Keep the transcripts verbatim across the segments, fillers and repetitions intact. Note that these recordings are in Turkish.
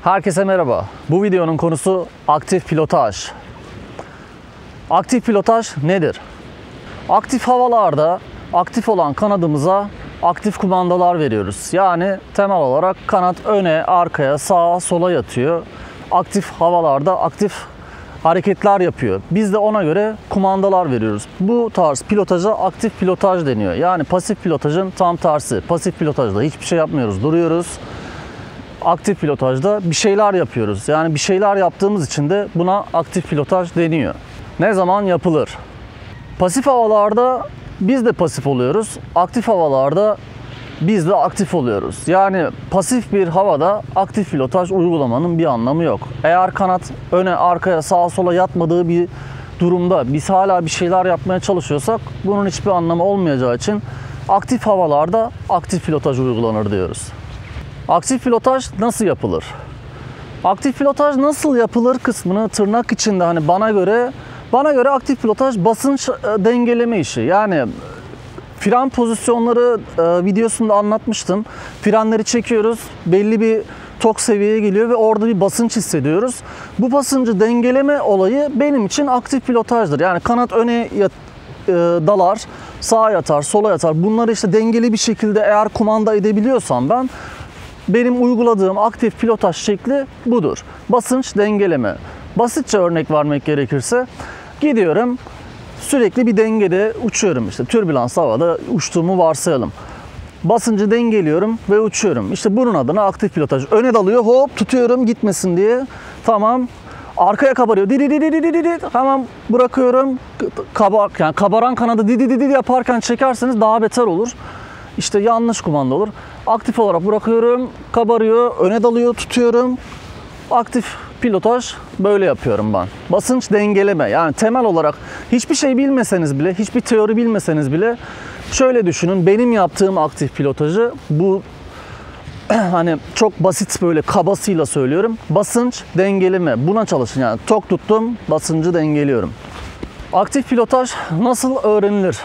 Herkese merhaba. Bu videonun konusu aktif pilotaj. Aktif pilotaj nedir? Aktif havalarda aktif olan kanadımıza aktif kumandalar veriyoruz. Yani temel olarak kanat öne, arkaya, sağa, sola yatıyor. Aktif havalarda aktif hareketler yapıyor. Biz de ona göre kumandalar veriyoruz. Bu tarz pilotaja aktif pilotaj deniyor. Yani pasif pilotajın tam tersi. Pasif pilotajda hiçbir şey yapmıyoruz, duruyoruz. Aktif pilotajda bir şeyler yapıyoruz. Yani bir şeyler yaptığımız için de buna aktif pilotaj deniyor. Ne zaman yapılır? Pasif havalarda biz de pasif oluyoruz. Aktif havalarda biz de aktif oluyoruz. Yani pasif bir havada aktif pilotaj uygulamanın bir anlamı yok. Eğer kanat öne, arkaya, sağa, sola yatmadığı bir durumda biz hala bir şeyler yapmaya çalışıyorsak bunun hiçbir anlamı olmayacağı için aktif havalarda aktif pilotaj uygulanır diyoruz. Aktif pilotaj nasıl yapılır? Aktif pilotaj nasıl yapılır kısmını tırnak içinde hani bana göre bana göre aktif pilotaj basınç dengeleme işi. Yani fren pozisyonları e, videosunda anlatmıştım. Frenleri çekiyoruz. Belli bir tok seviyeye geliyor ve orada bir basınç hissediyoruz. Bu basıncı dengeleme olayı benim için aktif pilotajdır. Yani kanat öne yat, e, dalar, sağa yatar, sola yatar. Bunları işte dengeli bir şekilde eğer kumanda edebiliyorsam ben benim uyguladığım aktif pilotaj şekli budur. Basınç dengeleme. Basitçe örnek vermek gerekirse gidiyorum. Sürekli bir dengede uçuyorum, işte türbülans havada uçtuğumu varsayalım. Basıncı dengeliyorum ve uçuyorum. İşte bunun adına aktif pilotaj. Öne dalıyor, hop tutuyorum gitmesin diye. Tamam. Arkaya kabarıyor. Didi didi didi didi. Hemen bırakıyorum. Kabar, yani kabaran kanadı didi didi yaparken çekerseniz daha beter olur. İşte yanlış kumanda olur. Aktif olarak bırakıyorum, kabarıyor, öne dalıyor, tutuyorum. Aktif pilotaj böyle yapıyorum ben. Basınç dengeleme. Yani temel olarak hiçbir şey bilmeseniz bile, hiçbir teori bilmeseniz bile şöyle düşünün. Benim yaptığım aktif pilotajı bu hani çok basit böyle kabasıyla söylüyorum. Basınç dengeleme. Buna çalışın yani. Tok tuttum, basıncı dengeliyorum. Aktif pilotaj nasıl öğrenilir?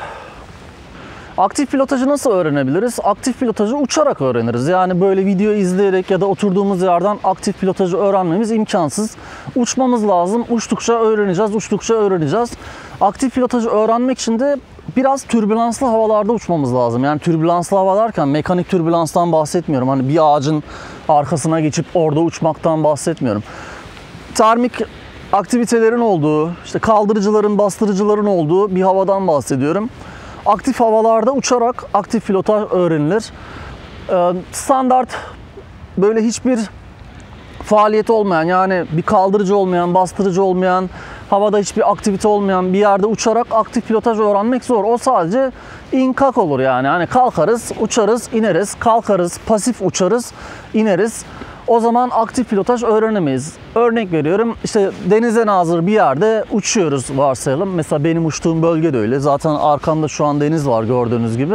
Aktif pilotajı nasıl öğrenebiliriz? Aktif pilotajı uçarak öğreniriz. Yani böyle video izleyerek ya da oturduğumuz yerden aktif pilotajı öğrenmemiz imkansız. Uçmamız lazım. Uçtukça öğreneceğiz, uçtukça öğreneceğiz. Aktif pilotajı öğrenmek için de biraz türbülanslı havalarda uçmamız lazım. Yani türbülanslı hava derken mekanik türbülanstan bahsetmiyorum. Hani bir ağacın arkasına geçip orada uçmaktan bahsetmiyorum. Termik aktivitelerin olduğu, işte kaldırıcıların, bastırıcıların olduğu bir havadan bahsediyorum. Aktif havalarda uçarak aktif pilotaj öğrenilir. Ee, standart böyle hiçbir faaliyeti olmayan, yani bir kaldırıcı olmayan, bastırıcı olmayan, havada hiçbir aktivite olmayan bir yerde uçarak aktif pilotaj öğrenmek zor. O sadece in kalk olur yani. Hani kalkarız, uçarız, ineriz, kalkarız, pasif uçarız, ineriz. O zaman aktif pilotaj öğrenemeyiz. Örnek veriyorum, işte denize nazır bir yerde uçuyoruz varsayalım. Mesela benim uçtuğum bölge de öyle. Zaten arkamda şu an deniz var gördüğünüz gibi.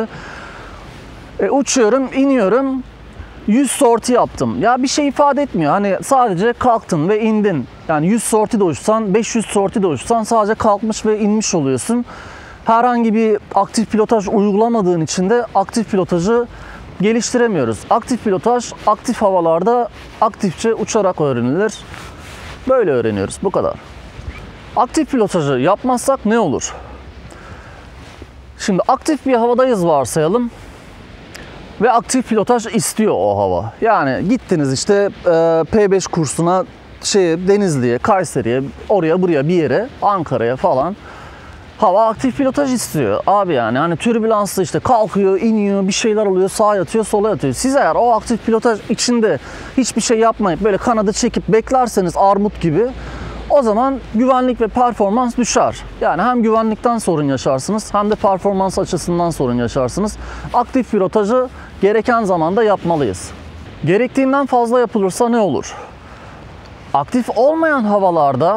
E, uçuyorum, iniyorum. yüz sorti yaptım. Ya bir şey ifade etmiyor. Hani sadece kalktın ve indin. Yani yüz sorti de uçsan, beş yüz sorti de uçsan sadece kalkmış ve inmiş oluyorsun. Herhangi bir aktif pilotaj uygulamadığın için de aktif pilotajı geliştiremiyoruz. Aktif pilotaj aktif havalarda aktifçe uçarak öğrenilir. Böyle öğreniyoruz. Bu kadar. Aktif pilotajı yapmazsak ne olur? Şimdi aktif bir havadayız varsayalım. Ve aktif pilotaj istiyor o hava. Yani gittiniz işte P beş kursuna, şeye, Denizli'ye, Kayseri'ye, oraya buraya bir yere, Ankara'ya falan. Hava aktif pilotaj istiyor abi, yani hani türbülanslı işte kalkıyor, iniyor, bir şeyler oluyor, sağa yatıyor, sola yatıyor. Siz eğer o aktif pilotaj içinde hiçbir şey yapmayıp böyle kanadı çekip beklerseniz armut gibi, o zaman güvenlik ve performans düşer. Yani hem güvenlikten sorun yaşarsınız hem de performans açısından sorun yaşarsınız. Aktif pilotajı gereken zamanda yapmalıyız. Gerektiğinden fazla yapılırsa ne olur? Aktif olmayan havalarda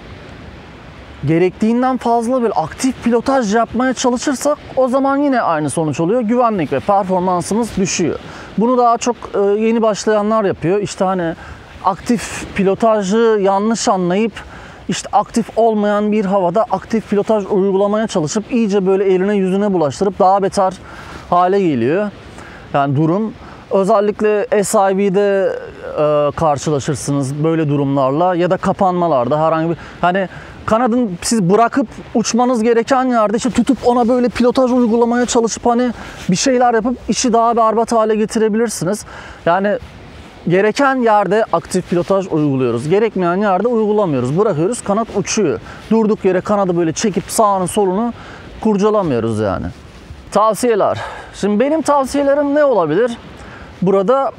gerektiğinden fazla bir aktif pilotaj yapmaya çalışırsak o zaman yine aynı sonuç oluyor. Güvenlik ve performansımız düşüyor. Bunu daha çok yeni başlayanlar yapıyor. İşte hani aktif pilotajı yanlış anlayıp işte aktif olmayan bir havada aktif pilotaj uygulamaya çalışıp iyice böyle eline yüzüne bulaştırıp daha beter hale geliyor. Yani durum Özellikle S I V'de e, karşılaşırsınız böyle durumlarla ya da kapanmalarda herhangi bir hani kanadın siz bırakıp uçmanız gereken yerde işte tutup ona böyle pilotaj uygulamaya çalışıp hani bir şeyler yapıp işi daha berbat hale getirebilirsiniz. Yani gereken yerde aktif pilotaj uyguluyoruz. Gerekmeyen yerde uygulamıyoruz. Bırakıyoruz, kanat uçuyor. Durduk yere kanadı böyle çekip sağını solunu kurcalamıyoruz yani. Tavsiyeler. Şimdi benim tavsiyelerim ne olabilir? Burada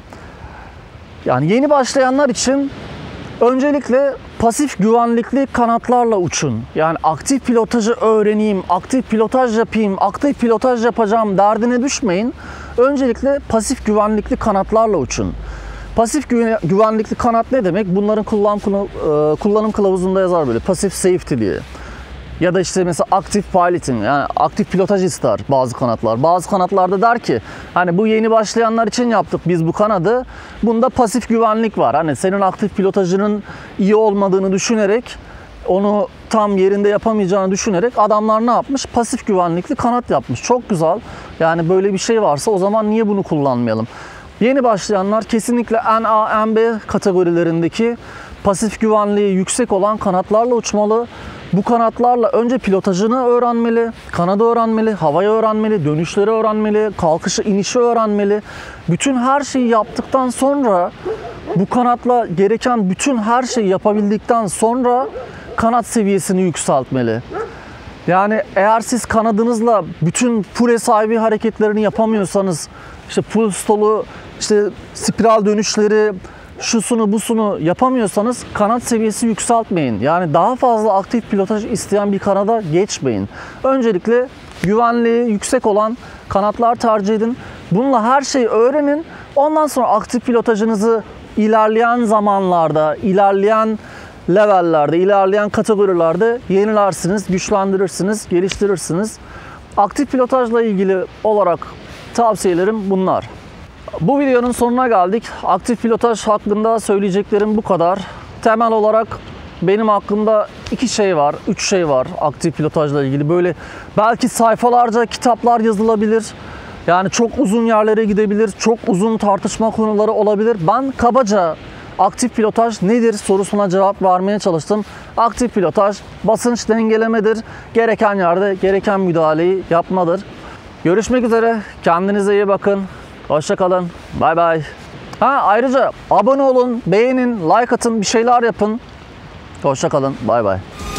yani yeni başlayanlar için öncelikle pasif güvenlikli kanatlarla uçun. Yani aktif pilotajı öğreneyim, aktif pilotaj yapayım, aktif pilotaj yapacağım derdine düşmeyin. Öncelikle pasif güvenlikli kanatlarla uçun. Pasif güvenlikli kanat ne demek? Bunların kullanım, kullanım kılavuzunda yazar böyle pasif safety diye. Ya da işte mesela aktif piloting, yani aktif pilotaj ister bazı kanatlar. Bazı kanatlarda der ki hani bu yeni başlayanlar için yaptık biz bu kanadı. Bunda pasif güvenlik var. Hani senin aktif pilotajının iyi olmadığını düşünerek, onu tam yerinde yapamayacağını düşünerek adamlar ne yapmış? Pasif güvenlikli kanat yapmış. Çok güzel. Yani böyle bir şey varsa o zaman niye bunu kullanmayalım? Yeni başlayanlar kesinlikle N A, N B kategorilerindeki pasif güvenliği yüksek olan kanatlarla uçmalı. Bu kanatlarla önce pilotajını öğrenmeli, kanadı öğrenmeli, havayı öğrenmeli, dönüşleri öğrenmeli, kalkışı, inişi öğrenmeli. Bütün her şeyi yaptıktan sonra, bu kanatla gereken bütün her şeyi yapabildikten sonra kanat seviyesini yükseltmeli. Yani eğer siz kanadınızla bütün full S I V hareketlerini yapamıyorsanız, işte full stall'u, işte spiral dönüşleri, şusunu busunu yapamıyorsanız kanat seviyesi yükseltmeyin. Yani daha fazla aktif pilotaj isteyen bir kanada geçmeyin. Öncelikle güvenliği yüksek olan kanatlar tercih edin. Bununla her şeyi öğrenin. Ondan sonra aktif pilotajınızı ilerleyen zamanlarda, ilerleyen levellerde, ilerleyen kategorilerde yenilersiniz, güçlendirirsiniz, geliştirirsiniz. Aktif pilotajla ilgili olarak tavsiyelerim bunlar. Bu videonun sonuna geldik. Aktif pilotaj hakkında söyleyeceklerim bu kadar. Temel olarak benim aklımda iki şey var, üç şey var aktif pilotajla ilgili. Böyle belki sayfalarca kitaplar yazılabilir. Yani çok uzun yerlere gidebilir, çok uzun tartışma konuları olabilir. Ben kabaca aktif pilotaj nedir sorusuna cevap vermeye çalıştım. Aktif pilotaj basınç dengelemedir. Gereken yerde gereken müdahaleyi yapmadır. Görüşmek üzere. Kendinize iyi bakın. Hoşça kalın. Bay bay. Ha, ayrıca abone olun, beğenin, like atın, bir şeyler yapın. Hoşça kalın. Bay bay.